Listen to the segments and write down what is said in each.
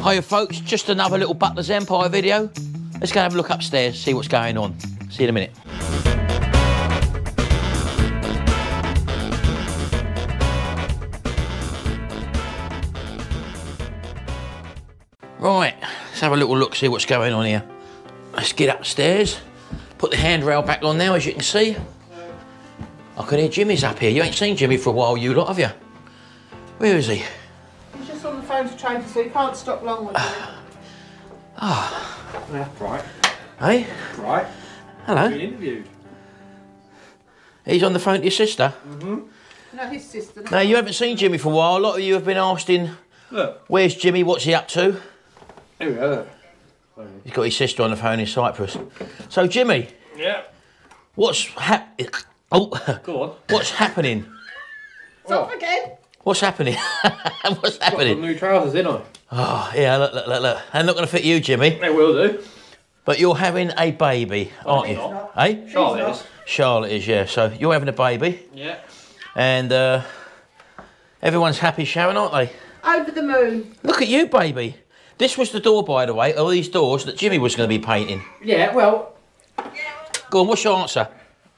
Hiya folks, just another little Butler's Empire video. Let's go have a look upstairs, see what's going on. See you in a minute. Right, let's have a little look, see what's going on here. Let's get upstairs. Put the handrail back on now, as you can see. I can hear Jimmy's up here. You ain't seen Jimmy for a while, you lot, have you? Where is he? He's just on the phone to Tracy, so he can't stop long with him. Yeah, right. Hey? Right. Hello. Being interviewed. He's on the phone to your sister? Mm-hmm. No, his sister. No, you haven't seen Jimmy for a while. A lot of you have been asking, look, where's Jimmy, what's he up to? Here we go. He's got his sister on the phone in Cyprus. So, Jimmy. Yeah. What's happening? Oh. Go on. What's happening? It's off again. What's happening? What's happening? Got some new trousers, in I? Oh, yeah, look. They're not going to fit you, Jimmy. They will do. But you're having a baby, aren't you? Not. Eh? Charlotte is. Charlotte is, yeah. So, you're having a baby. Yeah. And everyone's happy, Sharon, aren't they? Over the moon. Look at you, baby. This was the door, by the way, all these doors that Jimmy was going to be painting. Yeah, well... Go on, what's your answer?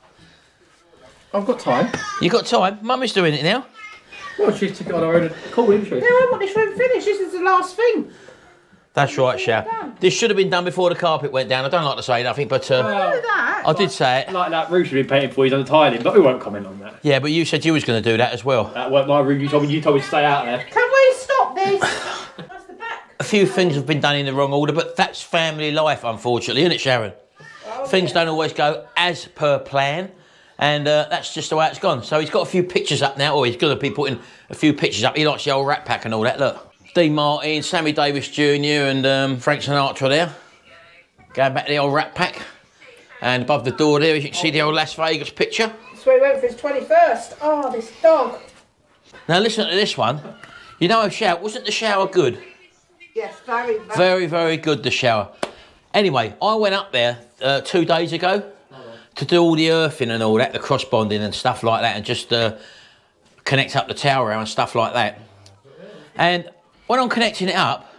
I've got time. You got time? Mummy's doing it now. Well, she's took it on her own. Cool, isn't she? No, I want this room finished. This is the last thing. That's right, Sharon. This should have been done before the carpet went down. I don't like to say nothing, but I did say it. Like that roof should be painted before he's done the tiling, but we won't comment on that. Yeah, but you said you was going to do that as well. That weren't my room. You told me to stay out there. Can we stop this? That's the back. A few things have been done in the wrong order, but that's family life, unfortunately, isn't it, Sharon? Oh, Things don't always go as per plan, and that's just the way it's gone. So he's got a few pictures up now, or he's going to be putting a few pictures up. He likes the old Rat Pack and all that, look. Dean Martin, Sammy Davis Jr. and Frank Sinatra there. Going back to the old Rat Pack. And above the door there, as you can see the old Las Vegas picture. That's where he went for his 21st. Oh, this dog. Now listen to this one. You know, wasn't the shower good? Yes, very, Very, very good, the shower. Anyway, I went up there 2 days ago to do all the earthing and all that, the cross bonding and stuff like that, and just connect up the tower rail and stuff like that. And when I'm connecting it up,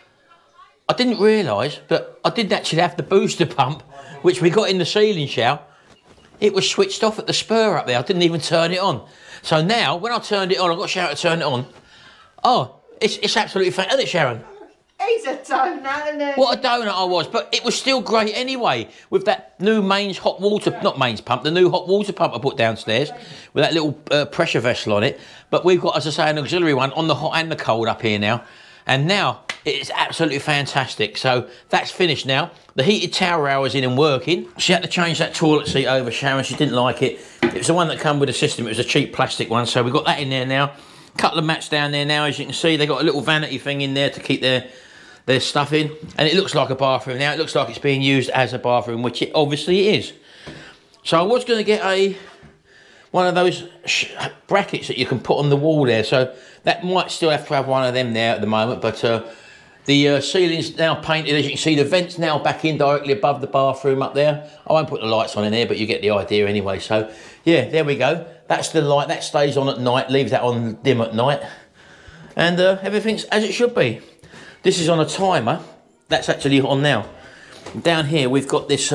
I didn't realise, but I did actually have the booster pump, which we got in the ceiling shower. It was switched off at the spur up there. I didn't even turn it on. So now, when I turned it on, I got Sharon to turn it on. Oh, it's absolutely fantastic, isn't it, Sharon? He's a donut, isn't he? What a donut I was, but it was still great anyway, with that new mains hot water, not mains pump, the new hot water pump I put downstairs, with that little pressure vessel on it. But we've got, as I say, an auxiliary one on the hot and the cold up here now. And now, it's absolutely fantastic. So, that's finished now. The heated towel rail is in and working. She had to change that toilet seat over, Sharon, she didn't like it. It was the one that come with the system, it was a cheap plastic one, so we've got that in there now. Couple of mats down there now, as you can see, they've got a little vanity thing in there to keep their stuff in, and it looks like a bathroom now. It looks like it's being used as a bathroom, which it obviously is. So I was going to get one of those brackets that you can put on the wall there, so that might still have to have one of them there at the moment, but the ceiling's now painted, as you can see. The vent's now back in directly above the bathroom up there. I won't put the lights on in there, but you get the idea anyway. So yeah, there we go. That's the light, that stays on at night, leaves that on dim at night, and everything's as it should be. This is on a timer. That's actually on now. Down here we've got this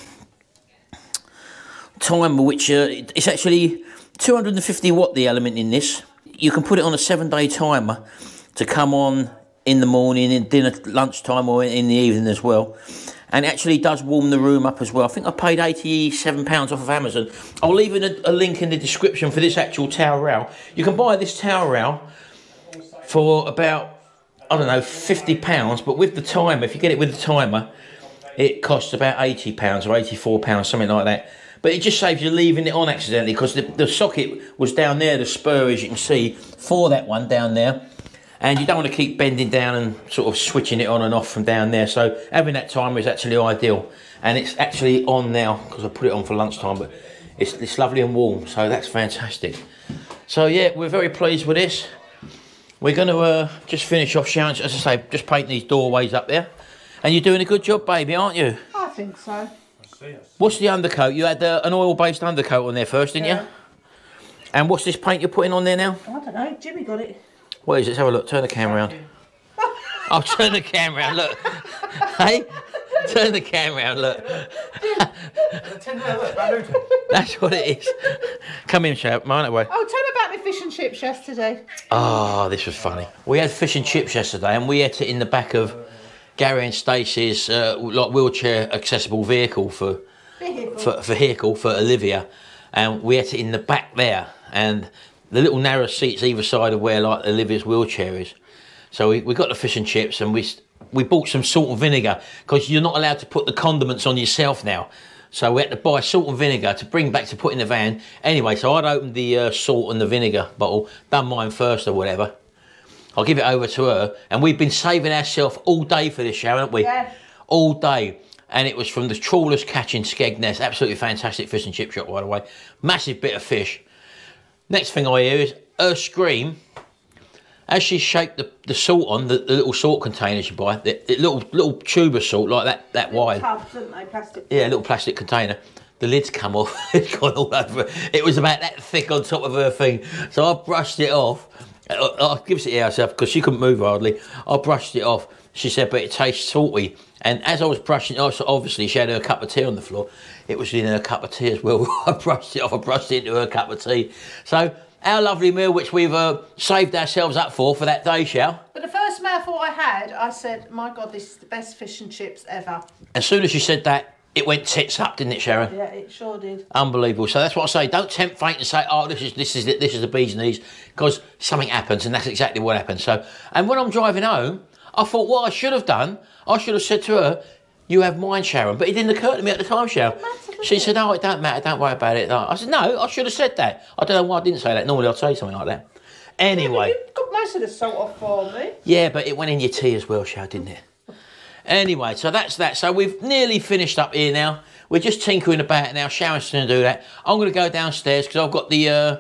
timer, which it's actually 250 watt, the element in this. You can put it on a 7-day timer to come on in the morning, in dinner, lunchtime, or in the evening as well. And it actually does warm the room up as well. I think I paid £87 off of Amazon. I'll leave a link in the description for this actual towel rail. You can buy this towel rail for about, I don't know, £50, but with the timer, if you get it with the timer, it costs about £80 or £84, something like that. But it just saves you leaving it on accidentally, because the socket was down there, the spur, as you can see, for that one down there. And you don't want to keep bending down and sort of switching it on and off from down there. So having that timer is actually ideal. And it's actually on now, because I put it on for lunchtime, but it's lovely and warm, so that's fantastic. So yeah, we're very pleased with this. We're going to just finish off, Sharon, as I say, just painting these doorways up there. And you're doing a good job, baby, aren't you? I think so. What's the undercoat? You had an oil-based undercoat on there first, didn't you? And what's this paint you're putting on there now? I don't know, Jimmy got it. What is it? Let's have a look. Turn the camera around. I'll turn the camera around, look. Hey? Turn the camera around, look. That's what it is. Come in, Sharon. Mind it away. Oh, tell me about my fish and chips yesterday. Oh, this was funny. We had fish and chips yesterday, and we ate it in the back of Gary and Stacey's like wheelchair accessible vehicle for Olivia, and we ate it in the back there, and the little narrow seats either side of where like Olivia's wheelchair is. So we got the fish and chips, and we bought some salt and vinegar because you're not allowed to put the condiments on yourself now. So we had to buy salt and vinegar to bring back to put in the van. Anyway, so I'd opened the salt and the vinegar bottle, done mine first or whatever. I'll give it over to her, and we've been saving ourselves all day for this, Sharon, haven't we? Yeah. All day. And it was from the Trawlers Catch in Skegness. Absolutely fantastic fish and chip shop, by the way. Massive bit of fish. Next thing I hear is her scream as she shaked the salt on, the little salt containers you buy, the little tube of salt like that wide. Tubs, aren't they? Plastic. Yeah, a little plastic container. The lid's come off. It's gone all over. It was about that thick on top of her thing. So I brushed it off. I'll give it to herself because she couldn't move hardly. I brushed it off. She said, but it tastes salty. And as I was brushing it off, so obviously she had her cup of tea on the floor. It was in her cup of tea as well. I brushed it off. I brushed it into her cup of tea. So our lovely meal, which we've saved ourselves up for that day, Shal. But the first mouthful I had, I said, my God, this is the best fish and chips ever. As soon as she said that, it went tits up, didn't it, Sharon? Yeah, it sure did. Unbelievable. So that's what I say. Don't tempt fate and say, oh, this is the bee's knees, because something happens, and that's exactly what happened. So, and when I'm driving home, I thought what I should have done, I should have said to her, you have mine, Sharon. But it didn't occur to me at the time, Sharon. She said, oh, it don't matter, don't worry about it. I said, no, I should have said that. I don't know why I didn't say that. Normally I'd say something like that. Anyway. You got most of the salt off for me. Yeah, but it went in your tea as well, Sharon, didn't it? Anyway, so that's that. So we've nearly finished up here now. We're just tinkering about now. Sharon's going to do that. I'm going to go downstairs because I've got the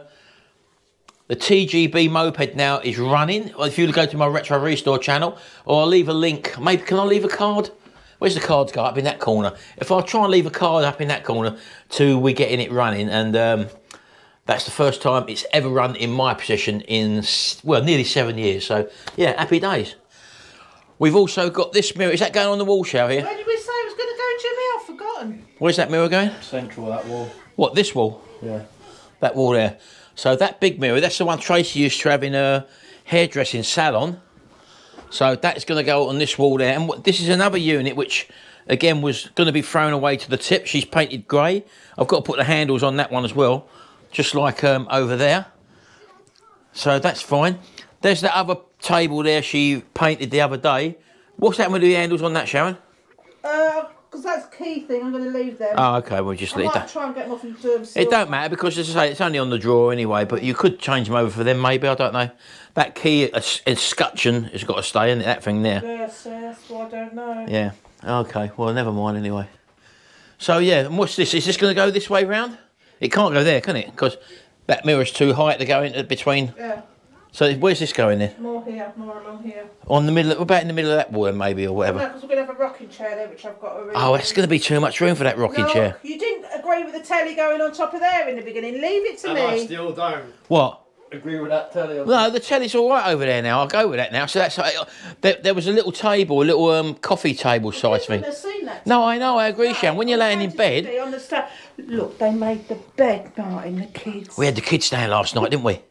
TGB moped now is running. Well, if you go to my Retro Restore channel, or I'll leave a link. Maybe, can I leave a card? Where's the cards go? Up in that corner. If I try and leave a card up in that corner to we getting it running, and that's the first time it's ever run in my possession in, well, nearly 7 years. So, yeah, happy days. We've also got this mirror. Is that going on the wall, Shal, here? Where did we say it was going to go, Jimmy? I've forgotten. Where's that mirror going? Central, that wall. What, this wall? Yeah. That wall there. So that big mirror, that's the one Tracy used to have in her hairdressing salon. So that's going to go on this wall there. And this is another unit which, again, was going to be thrown away to the tip. She's painted grey. I've got to put the handles on that one as well, just like over there. So that's fine. There's that other table there she painted the other day. What's happened with the handles on that, Sharon? Because that's a key thing. I'm going to leave them. Oh, okay. We'll just leave that. I might try and get them off and do them silver. It don't matter because, as I say, it's only on the drawer anyway. But you could change them over for them, maybe. I don't know. That key escutcheon has got to stay in that thing there. Yes, that's what I don't know. Yeah. Okay. Well, never mind anyway. So yeah, and what's this? Is this going to go this way round? It can't go there, can it? Because that mirror's too high to go into between. Yeah. So where's this going then? More here, more along here. On the middle, about in the middle of that wall then, maybe, or whatever. No, because we're going to have a rocking chair there, which I've got already. Oh, it's going to be too much room for that rocking chair. You didn't agree with the telly going on top of there in the beginning. Leave it to me. I still don't What? agree with that telly. No, the telly's all right over there now. I'll go with that now. So that's there was a little table, a little coffee table size thing. I've seen that. No, I know, I agree, Shan. When you're laying in bed. On the look, they made the bed, Martin, the kids. We had the kids staying last night, didn't we?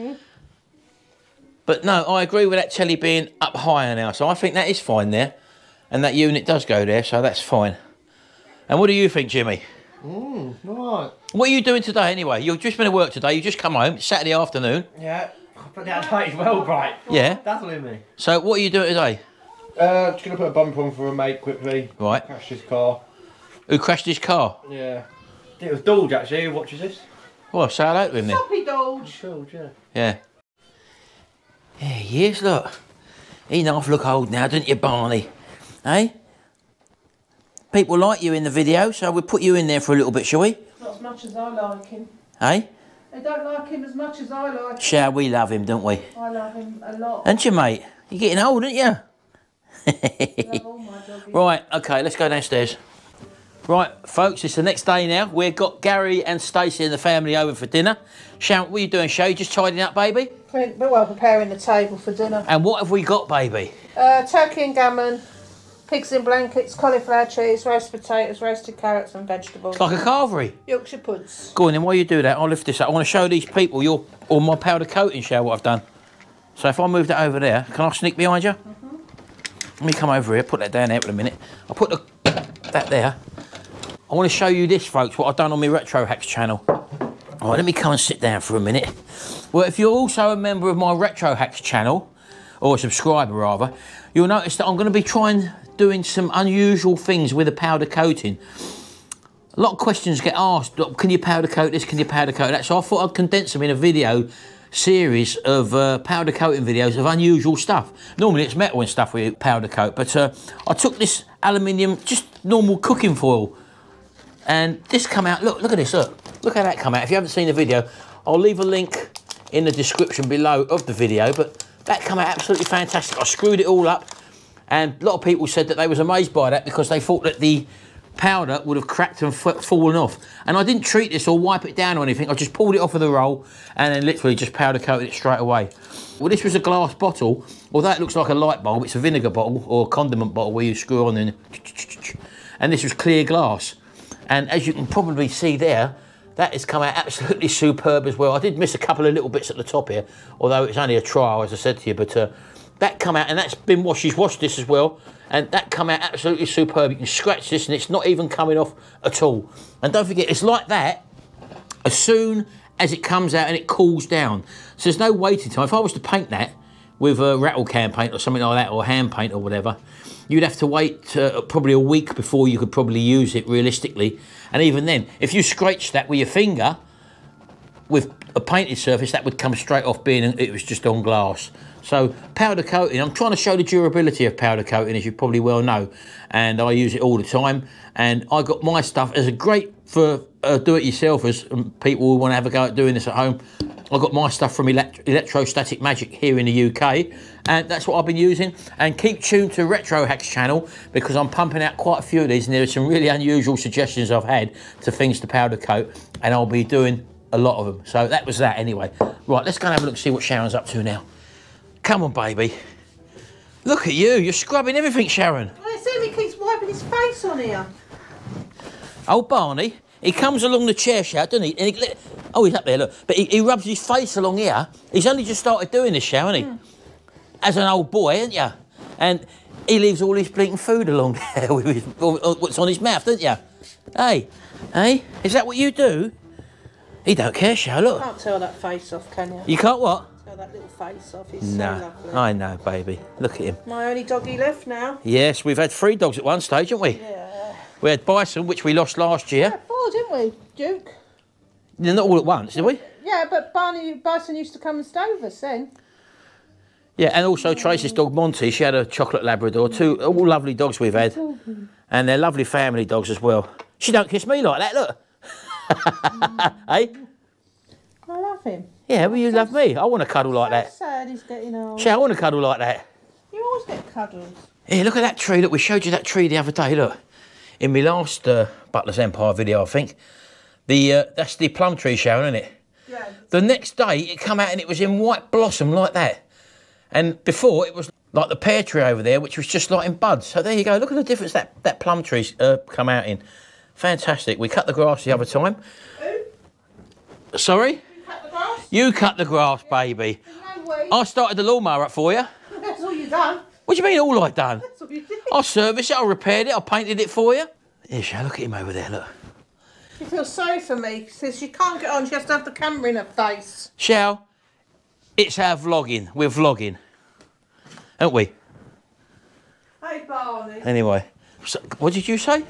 But no, I agree with that telly being up higher now. So I think that is fine there. And that unit does go there, so that's fine. And what do you think, Jimmy? Right. What are you doing today anyway? You've just been at work today. You just come home. It's Saturday afternoon. Yeah. But that light is well bright. Yeah. Dazzling me. So what are you doing today? Just going to put a bumper on for a mate quickly. Right. Crashed his car. Who crashed his car? Yeah. I think it was Dulge actually. Who watches this? Well, say hello to him then. Soppy Dulge. Dulge, yeah. Yeah. Yeah, he is, look. He enough look old now, don't you, Barney? Eh? People like you in the video, so we'll put you in there for a little bit, shall we? Not as much as I like him. Eh? They don't like him as much as I like him. Shall we love him, don't we? I love him a lot. Aren't you, mate? You're getting old, aren't you? I love all my doggies. Right, okay, let's go downstairs. Right, folks, it's the next day now. We've got Gary and Stacey and the family over for dinner. Sharon, what are you doing, Shay? Just tidying up, baby? We're preparing the table for dinner. And what have we got, baby? Turkey and gammon, pigs in blankets, cauliflower cheese, roasted potatoes, roasted carrots and vegetables. It's like a carvery. Yorkshire puds. Go on then, while you do that, I'll lift this up. I want to show these people all my powder coating, Shay, what I've done. So if I move that over there, can I sneak behind you? Let me come over here, put that down there for a minute. I'll put that there. I want to show you this, folks, what I've done on my Retro Hacks channel. All right, let me come and sit down for a minute. Well, if you're also a member of my Retro Hacks channel, or a subscriber rather, you'll notice that I'm going to be doing some unusual things with a powder coating. A lot of questions get asked, can you powder coat this, can you powder coat that? So I thought I'd condense them in a video series of powder coating videos of unusual stuff. Normally it's metal and stuff we powder coat, but I took this aluminium, just normal cooking foil, and this come out, look at this, look how that come out. If you haven't seen the video, I'll leave a link in the description below of the video, but that come out absolutely fantastic. I screwed it all up, and a lot of people said that they was amazed by that because they thought that the powder would have cracked and fallen off. And I didn't treat this or wipe it down or anything. I just pulled it off of the roll and then literally just powder coated it straight away. Well, this was a glass bottle. Although it looks like a light bulb, it's a vinegar bottle or a condiment bottle where you screw on and this was clear glass. And as you can probably see there, that has come out absolutely superb as well. I did miss a couple of little bits at the top here, although it's only a trial, as I said to you, but that come out, and that's been washed. She's washed this as well, and that come out absolutely superb. You can scratch this and it's not even coming off at all. And don't forget, it's like that as soon as it comes out and it cools down. So there's no waiting time. If I was to paint that with a rattle can paint or something like that, or hand paint or whatever, you'd have to wait probably a week before you could probably use it realistically. And even then, if you scratch that with your finger with a painted surface, that would come straight off being it was just on glass. So powder coating, I'm trying to show the durability of powder coating, as you probably well know, and I use it all the time. And I got my stuff as a great for do-it-yourselfers and people who want to have a go at doing this at home. I got my stuff from Electrostatic Magic here in the UK, and that's what I've been using. And keep tuned to Retro Hacks channel because I'm pumping out quite a few of these, and there are some really unusual suggestions I've had to things to powder coat, and I'll be doing a lot of them. So that was that anyway. Right, let's go and have a look and see what Sharon's up to now. Come on, baby. Look at you. You're scrubbing everything, Sharon. I see he keeps wiping his face on here. Old Barney, he comes along the chair shaft, doesn't he? And oh, he's up there, look. But he rubs his face along here. He's only just started doing this, Sharon, hasn't he? As an old boy, ain't you? And he leaves all his blinking food along there with what's on his mouth, don't you? Hey, hey, is that what you do? He don't care, Sharon, look. You can't tell that face off, can you? You can't what? That little face off, he's no, so lovely. I know, baby. Look at him. My only doggy left now. Yes, we've had 3 dogs at one stage, haven't we? Yeah. We had Bison, which we lost last year. Yeah, 4, didn't we, Duke? Yeah, not all at once, did we? Yeah, but Bison used to come and stay with us then. Yeah, and also Tracy's dog Monty, she had a chocolate Labrador, 2 all lovely dogs we've had. And they're lovely family dogs as well. She don't kiss me like that, look. Hey? I love him. Yeah, well, you love me. I want to cuddle like that. Sad he's getting old. I want to cuddle like that. You always get cuddles. Here, look at that tree. Look, we showed you that tree the other day, look. In my last Butler's Empire video, I think. That's the plum tree, Sharon, isn't it? Yeah. The next day, it come out and it was in white blossom like that. And before, it was like the pear tree over there, which was just like in buds. So there you go. Look at the difference that plum tree's come out in. Fantastic. We cut the grass the other time. Who? Sorry? You cut the grass, baby. No way. I started the lawnmower up for you. That's all you done. What do you mean all I done? That's all you did. I serviced it, I repaired it, I painted it for you. Here, Shall, look at him over there, look. She feels sorry for me. She says she can't get on, she has to have the camera in her face. Shall, it's our vlogging. We're vlogging. Aren't we? Hey, Barney. Anyway, so, what did you say?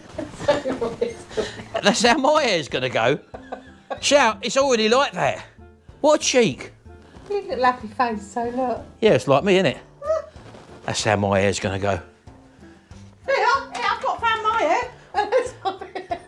That's how my hair's going to go. Shall, it's already like that. What a cheek. Look at lappy face, so look. Yeah, it's like me, isn't it? That's how my hair's going to go. Here, I've got found my hair.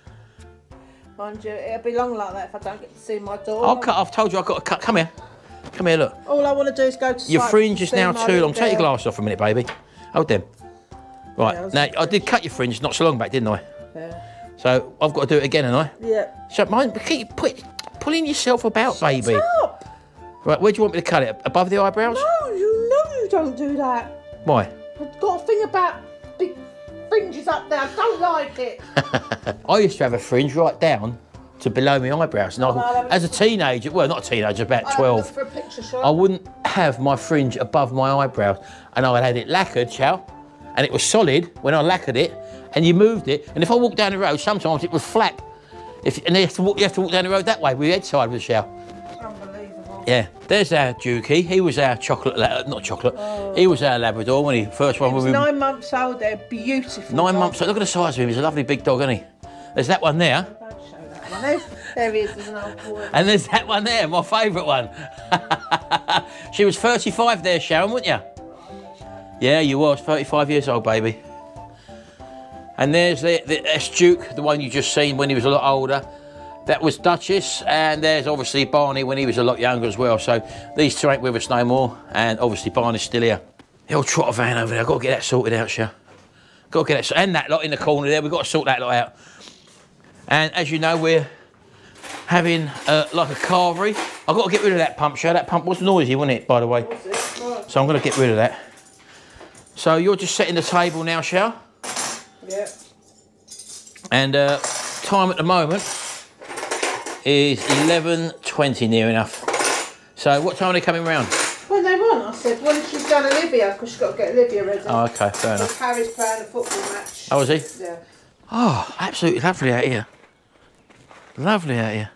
Mind you, it'll be long like that if I don't get to see my daughter. I'll cut, I've told you I've got to cut. Come here. Come here, look. All I want to do is go to Your site fringe to is see now my too little long. Take your girl. glass off a minute, baby. Hold them. Right, Yeah, now I did cut your fringe not so long back, didn't I? Yeah. So I've got to do it again, haven't I? Yeah. So mind, keep pulling yourself about, baby. Stop. Right, where do you want me to cut it? Above the eyebrows? No, you know you don't do that. Why? I've got a thing about big fringes up there. I don't like it. I used to have a fringe right down to below my eyebrows. And as a teenager, well, not a teenager, about 12, For a picture, sure. I wouldn't have my fringe above my eyebrows. And I had it lacquered, and it was solid when I lacquered it, and you moved it. And if I walked down the road, sometimes it would flap. And you have to walk down the road that way with your head side of the shower. Unbelievable. Yeah, there's our Dukey. He was our not chocolate. He was our Labrador when he first one. He was 9 months old. They're beautiful. 9 months. Look at the size of him. He's a lovely big dog, isn't he? There's that one there. Don't show that one. There he is. There's an old boy. And there's that one there, my favourite one. She was 35 there, Sharon, weren't you? Yeah, you was. 35 years old, baby. And there's that's Duke, the one you just seen when he was a lot older. That was Duchess, and there's obviously Barney when he was a lot younger as well. So these two ain't with us no more, and obviously Barney's still here. The old trotter van over there, I've got to get that sorted out, Sharon. Got to get that, and that lot in the corner there, we've got to sort that lot out. And as you know, we're having like a carvery. I've got to get rid of that pump, Sharon. That pump was noisy, wasn't it, by the way? So I'm going to get rid of that. So you're just setting the table now, Sharon? Yeah. And time at the moment is 11:20 near enough. So what time are they coming round? When they want, I said, when she's done Olivia, because she's got to get Olivia ready. Oh, okay, fair enough. Harry's playing a football match. Oh, is he? Yeah. Oh, absolutely lovely out here. Lovely out here.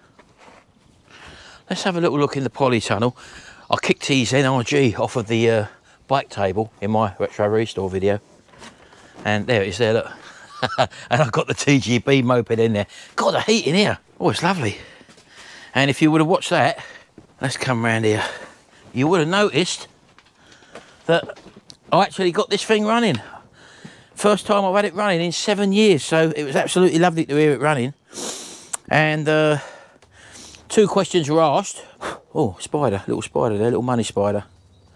Let's have a little look in the polytunnel. I kicked his NRG off of the bike table in my retro restore video. And there it is there, look. And I've got the TGB moped in there. God, the heat in here. Oh, it's lovely. And if you would have watched that, let's come round here. You would have noticed that I actually got this thing running. First time I've had it running in 7 years. So it was absolutely lovely to hear it running. And 2 questions were asked. Oh, spider, little spider there, little money spider.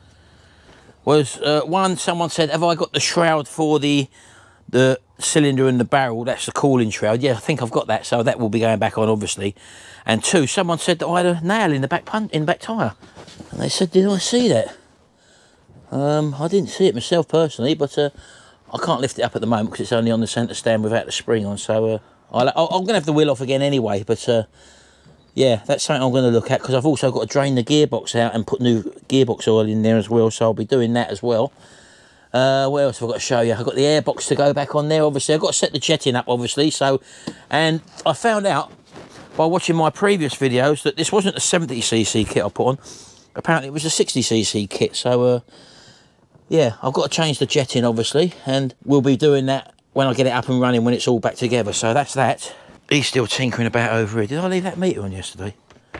Was one, someone said, have I got the shroud for the cylinder and the barrel? That's the cooling shroud. Yeah, I think I've got that, so that will be going back on, obviously. And 2, someone said that I had a nail in the back tyre. And they said, did I see that? I didn't see it myself personally, but I can't lift it up at the moment because it's only on the centre stand without the spring on. So I'm going to have the wheel off again anyway, but yeah, that's something I'm going to look at because I've also got to drain the gearbox out and put new gearbox oil in there as well, so I'll be doing that as well. What else have I got to show you? I've got the airbox to go back on there, obviously. I've got to set the jetting up, obviously. So, and I found out by watching my previous videos that this wasn't a 70cc kit I put on. Apparently it was a 60cc kit. So, yeah, I've got to change the jetting, obviously. And we'll be doing that when I get it up and running, when it's all back together. So that's that. He's still tinkering about over here. Did I leave that meter on yesterday?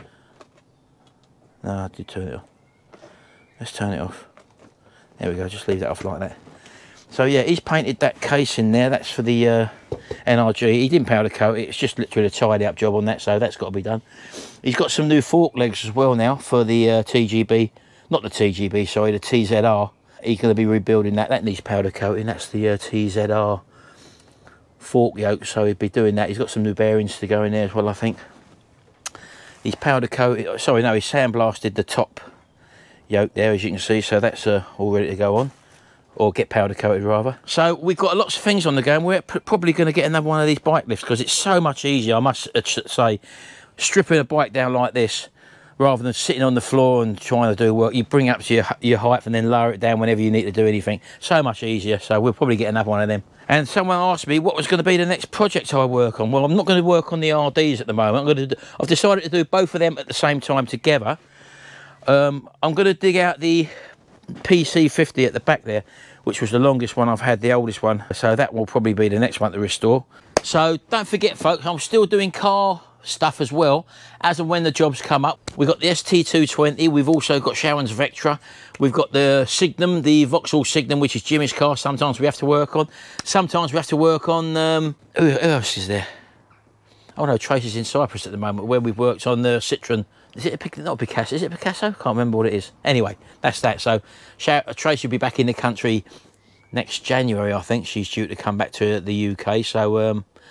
No, I did turn it off. Let's turn it off. There we go, just leave that off like that. So yeah, he's painted that case in there. That's for the NRG. He didn't powder coat it. It's just literally a tidy up job on that, so that's got to be done. He's got some new fork legs as well now for the TGB. Not the TGB, sorry, the TZR. He's going to be rebuilding that. That needs powder coating. That's the TZR fork yoke, so he'd be doing that. He's got some new bearings to go in there as well, I think. He's powder coated, sorry, no, he's sandblasted the top yoke there, as you can see, so that's all ready to go on, or get powder coated rather. So we've got lots of things on the go, and we're probably going to get another one of these bike lifts because it's so much easier, I must say, stripping a bike down like this rather than sitting on the floor and trying to do work. You bring it up to your height and then lower it down whenever you need to do anything. So much easier, so we'll probably get another one of them. And someone asked me what was going to be the next project I work on. Well, I'm not going to work on the RDs at the moment. I've decided to do both of them at the same time together. I'm going to dig out the PC50 at the back there, which was the longest one I've had, the oldest one. So that will probably be the next one to restore. So don't forget, folks, I'm still doing car stuff as well, as and when the jobs come up. We've got the ST220, we've also got Sharon's Vectra, we've got the Signum, the Vauxhall Signum, which is Jimmy's car. Sometimes we have to work on. Sometimes we have to work on, who else is there? Oh no, Tracy's in Cyprus at the moment, where we've worked on the Citroen. Is it not a Picasso? Is it Picasso? Can't remember what it is. Anyway, that's that. So Tracy will be back in the country next January, I think. She's due to come back to the UK. So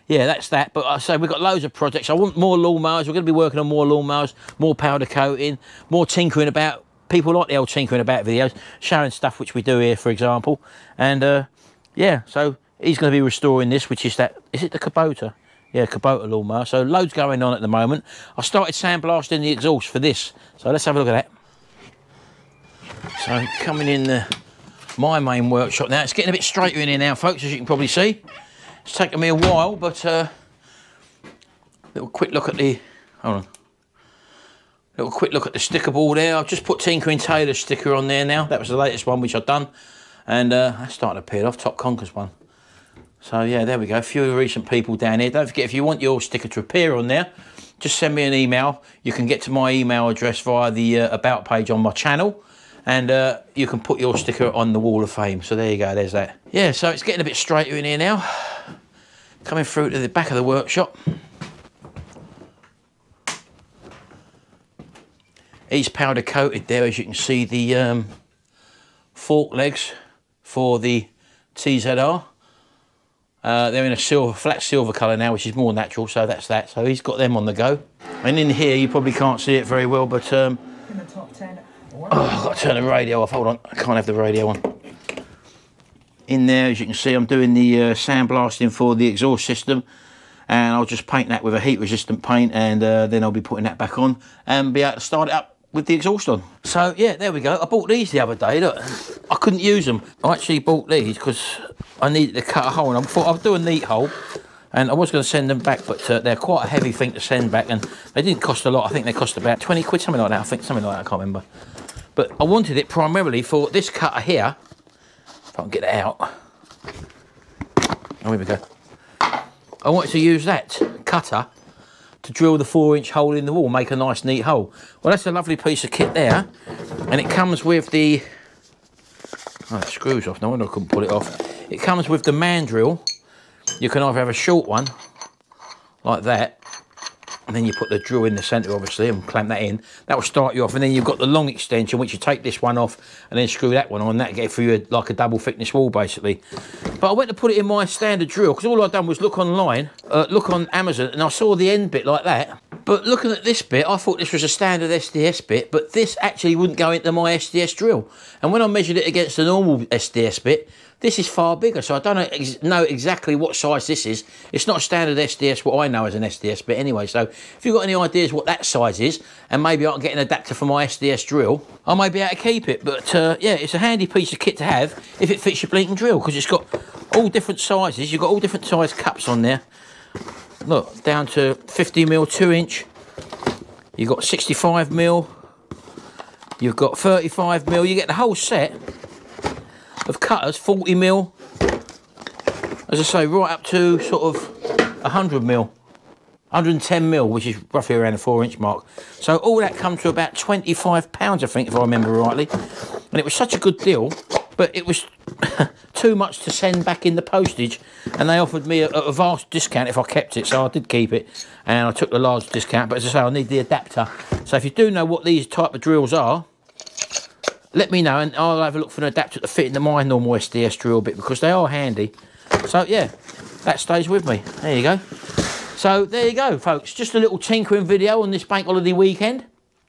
yeah, that's that. But I say we've got loads of projects. I want more lawnmowers. We're going to be working on more lawnmowers, more powder coating, more tinkering about. People like the old tinkering about videos, showing stuff which we do here, for example. And yeah, so he's going to be restoring this, which is that, is it the Kubota? Yeah, Kubota lawnmower. So loads going on at the moment. I started sandblasting the exhaust for this. So let's have a look at that. So coming in my main workshop now. It's getting a bit straighter in here now, folks, as you can probably see. It's taken me a while, but little quick look at the, hold on. Little quick look at the sticker board there. I've just put Tinkering Taylor's sticker on there now. That was the latest one which I've done. And that's starting to peel off, Top Conker's one. So yeah, there we go. A few recent people down here. Don't forget, if you want your sticker to appear on there, just send me an email. You can get to my email address via the About page on my channel. And you can put your sticker on the Wall of Fame. So there you go, there's that. Yeah, so it's getting a bit straighter in here now. Coming through to the back of the workshop. He's powder coated there, as you can see, the fork legs for the TZR. They're in a silver, flat silver colour now, which is more natural, so that's that. So he's got them on the go. And in here, you probably can't see it very well, but in the top 10. Oh, I've got to turn the radio off. Hold on, I can't have the radio on. In there, as you can see, I'm doing the sandblasting for the exhaust system, and I'll just paint that with a heat-resistant paint, and then I'll be putting that back on and be able to start it up with the exhaust on. So yeah, there we go. I bought these the other day. Look, I couldn't use them. I actually bought these because I needed to cut a hole, and I thought I'd do a neat hole, and I was going to send them back, but they're quite a heavy thing to send back, and they didn't cost a lot. I think they cost about 20 quid, something like that. I think something like that. I can't remember. But I wanted it primarily for this cutter here. If I can get it out. Oh, here we go. I wanted to use that cutter to drill the 4-inch hole in the wall, make a nice neat hole. Well, that's a lovely piece of kit there, and it comes with the, oh, that screws off. No wonder I couldn't pull it off. It comes with the mandrill. You can either have a short one like that, and then you put the drill in the centre, obviously, and clamp that in. That will start you off, and then you've got the long extension, which you take this one off and then screw that one on. That get for you like a double thickness wall, basically. But I went to put it in my standard drill because all I'd done was look online, look on Amazon, and I saw the end bit like that. But looking at this bit, I thought this was a standard SDS bit, but this actually wouldn't go into my SDS drill. And when I measured it against the normal SDS bit, this is far bigger, so I don't know exactly what size this is. It's not a standard SDS, what I know as an SDS bit anyway. So if you've got any ideas what that size is, and maybe I can get an adapter for my SDS drill, I may be able to keep it. But yeah, it's a handy piece of kit to have if it fits your blinking drill, because it's got all different sizes. You've got all different size cups on there. Look, down to 50mm 2-inch. You've got 65mm. You've got 35mm. You get the whole set of cutters, 40mm, as I say, right up to sort of 100mm, 110mm, which is roughly around the 4-inch mark. So all that comes to about £25, I think, if I remember rightly. And it was such a good deal, but it was too much to send back in the postage, and they offered me a vast discount if I kept it, so I did keep it, and I took the large discount. But as I say, I need the adapter. So if you do know what these type of drills are, let me know, and I'll have a look for an adapter to fit into my normal SDS drill bit, because they are handy. So yeah, that stays with me. There you go. So there you go, folks. Just a little tinkering video on this bank holiday weekend.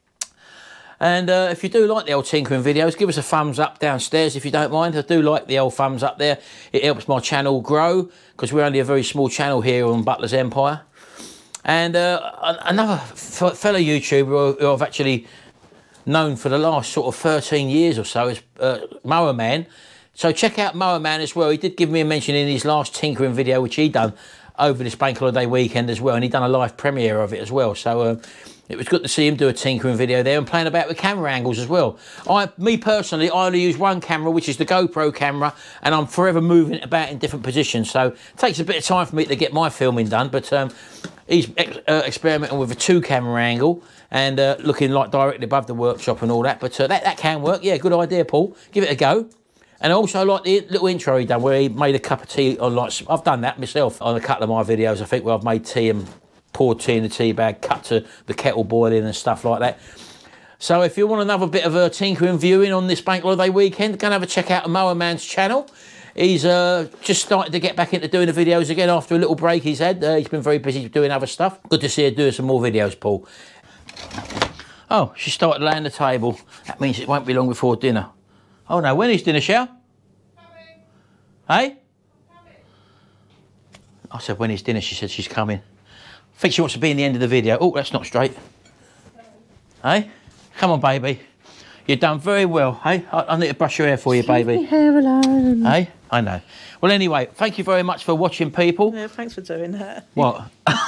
And if you do like the old tinkering videos, give us a thumbs up downstairs if you don't mind. I do like the old thumbs up there. It helps my channel grow, because we're only a very small channel here on Butler's Empire. And another fellow YouTuber who I've actually known for the last sort of 13 years or so is Mower Man. So check out Mower Man as well. He did give me a mention in his last tinkering video, which he done over this bank holiday weekend as well, and he done a live premiere of it as well. So it was good to see him do a tinkering video there and playing about with camera angles as well. Me personally, I only use one camera, which is the GoPro camera, and I'm forever moving it about in different positions. So it takes a bit of time for me to get my filming done, but he's experimenting with a 2-camera angle and looking like directly above the workshop and all that. But that can work. Yeah, good idea, Paul. Give it a go. And I also like the little intro he done where he made a cup of tea on, like, I've done that myself on a couple of my videos, I think, where I've made tea and poured tea in the tea bag, cut to the kettle boiling and stuff like that. So if you want another bit of a tinkering viewing on this bank holiday weekend, go and have a check out of Mower Man's channel. He's just started to get back into doing the videos again after a little break he's had. He's been very busy doing other stuff. Good to see her doing some more videos, Paul. Oh, she started laying the table. That means it won't be long before dinner. Oh no, when is dinner, Shell? Coming. Hey? Coming. I said, when is dinner? She said she's coming. I think she wants to be in the end of the video. Oh, that's not straight. Hey? Come on, baby. You've done very well, hey? I need to brush your hair for you, baby. Leave my hair alone. Hey? I know. Well, anyway, thank you very much for watching, people. Yeah, thanks for doing that. What?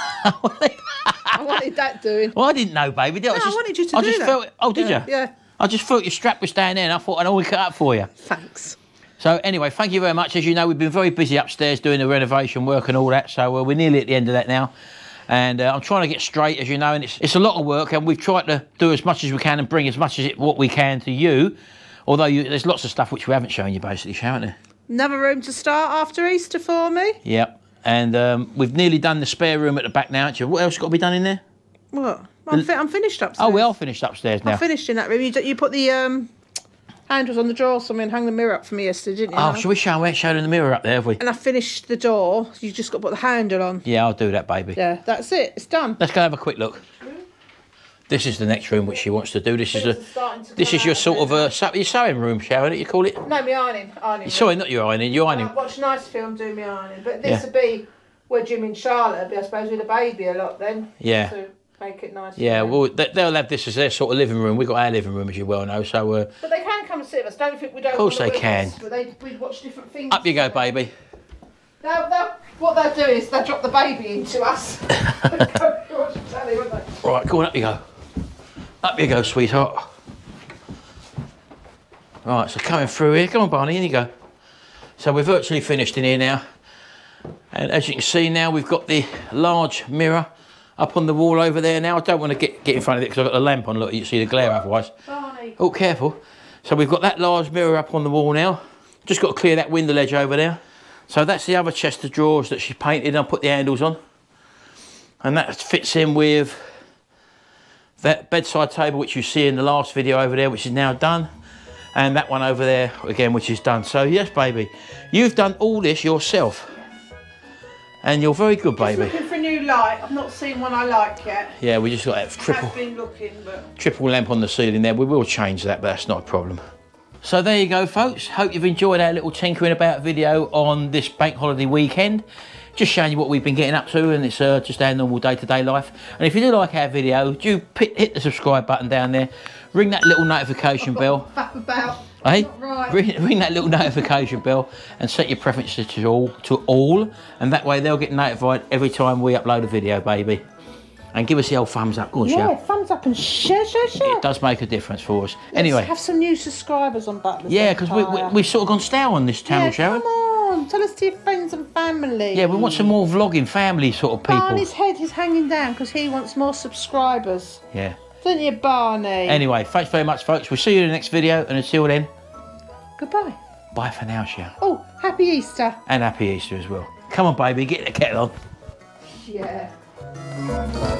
I wanted that doing. Well, I didn't know, baby. I wanted you to do that. Felt, oh, did you? Yeah. I just felt your strap was down there and I thought I'd always cut up for you. Thanks. So anyway, thank you very much. As you know, we've been very busy upstairs doing the renovation work and all that. So we're nearly at the end of that now. And I'm trying to get straight, as you know, and it's a lot of work, and we've tried to do as much as we can and bring as much as what we can to you. Although there's lots of stuff which we haven't shown you, basically, haven't there? Another room to start after Easter for me. Yep. And we've nearly done the spare room at the back now. What else got to be done in there? What? I'm finished upstairs. Oh, we are finished upstairs now. I finished in that room. You put the handles on the door something and hung the mirror up for me yesterday, didn't you? Oh, shall we show them? We ain't shown in the mirror up there, have we? And I finished the door. So you just got to put the handle on. Yeah, I'll do that, baby. Yeah, that's it. It's done. Let's go have a quick look. This is the next room which she wants to do. This is your sort of your sewing room, Sharon, you call it? No, my ironing. Sorry, not your ironing. Your ironing. I watch a nice film doing my ironing, but this would be where Jim and Charlotte would be, I suppose, with a baby a lot then. Yeah. To make it nice. Yeah, well, they'll have this as their sort of living room. We've got our living room, as you well know, so... But they can come and sit with us. Don't think we don't. Of course they can. Us, but we'd watch different things. Up you go, baby. What they'll do is they'll drop the baby into us. Right, go on, up you go. Up you go, sweetheart. Right, so coming through here. Come on, Barney, in you go. So we're virtually finished in here now. And as you can see now, we've got the large mirror up on the wall over there now. I don't want to get in front of it because I've got the lamp on. Look, you see the glare otherwise. Barney. Oh, careful. So we've got that large mirror up on the wall now. Just got to clear that window ledge over there. So that's the other chest of drawers that she painted and I put the handles on. And that fits in with that bedside table which you see in the last video over there, which is now done. And that one over there again, which is done. So yes, baby, you've done all this yourself. And you're very good, baby. Just looking for a new light. I've not seen one I like yet. Yeah, we just got that triple lamp on the ceiling there. We will change that, but that's not a problem. So there you go, folks. Hope you've enjoyed our little tinkering about video on this bank holiday weekend. Just showing you what we've been getting up to, and it's just our normal day-to-day life. And if you do like our video, do hit the subscribe button down there. Ring that little notification bell. Hey, right. ring that little notification bell and set your preferences to all, and that way they'll get notified every time we upload a video, baby. And give us the old thumbs up, go on, yeah, thumbs up and share. It does make a difference for us. Anyway, let's have some new subscribers on Butlers. Yeah, because we've sort of gone stale on this channel, Sharon. Come on, tell us to your friends and family. Yeah, we want some more vlogging family sort of people. Barney's head is hanging down because he wants more subscribers. Yeah. Don't you, Barney? Anyway, thanks very much, folks. We'll see you in the next video, and until then, goodbye. Bye for now, Sharon. Oh, happy Easter. And happy Easter as well. Come on, baby, get the kettle on. Yeah.